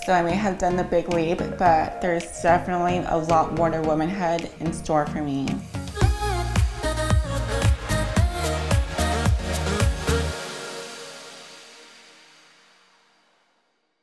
So I may have done the big leap, but there's definitely a lot more to womanhood in store for me.